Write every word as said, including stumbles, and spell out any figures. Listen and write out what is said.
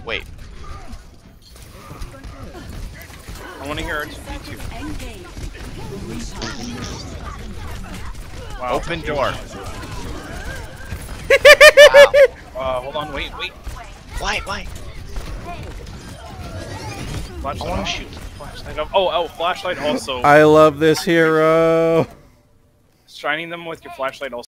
Wait. I want to hear R two D two. Wow. Open door. Wow. Uh, hold on, wait, wait. Why? Why? Flashlight I want off. to shoot. Flashlight off. Oh, oh, flashlight also. I love this hero. Shining them with your flashlight also.